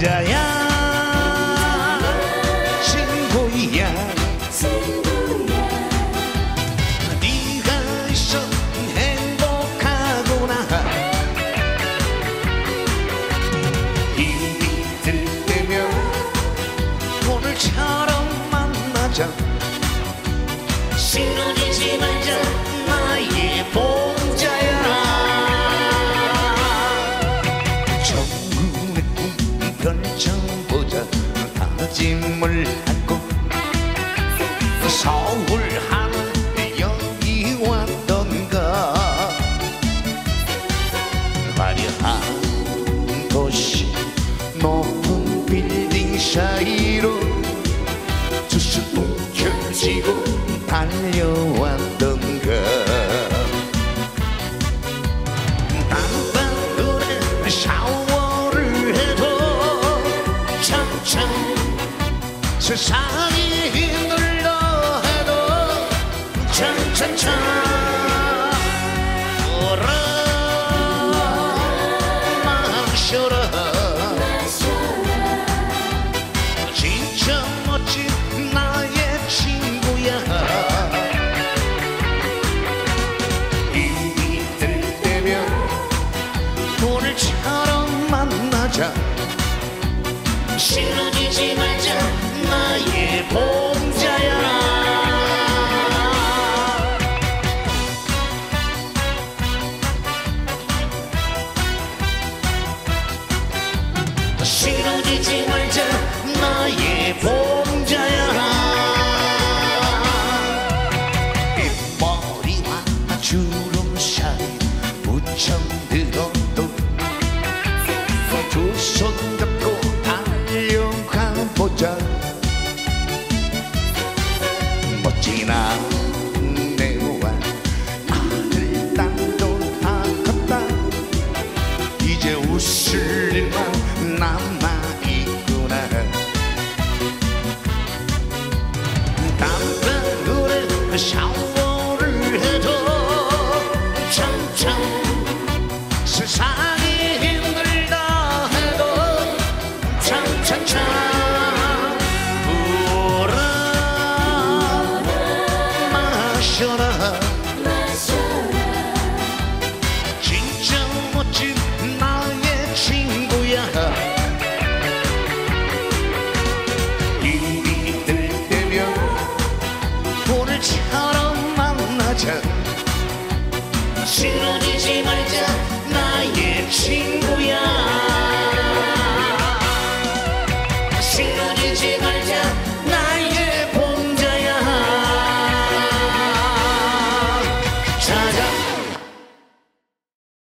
혼자야 친구야 네가 있어 행복하구나 힘이 들 때면 오늘처럼 만나자 쓰러지지 말자 나의 봉자야 천국의 꿈 펼쳐보자 다짐을 하고 서울 하늘 여기 왔던가 화려한 도시 높은 빌딩 사이로 두수 움켜쥐고 달려왔던가 땀방울에 샤워를 해도 참참 세상이 힘들다 해도 참참참 울어 마셔라 진짜 멋진 나의 친구야 힘이 들 때면 오늘처럼 만나자 쓰러지지 말자 나의 봉자야 쓰러지지 말자 나의 봉자야 빗머리와 주름 사이 묻혀들어도 두 손 잡고 달려가보자 멋진 아내와 아들 딸도 다 컸다 이제 웃을 일만 남아있구나 땀방울에 샤워를 해도 참참 세상이 힘들다 해도 참참참 울어 마셔라 진짜 멋진 나의 친구야 힘이 들 때면 오늘처럼 만나자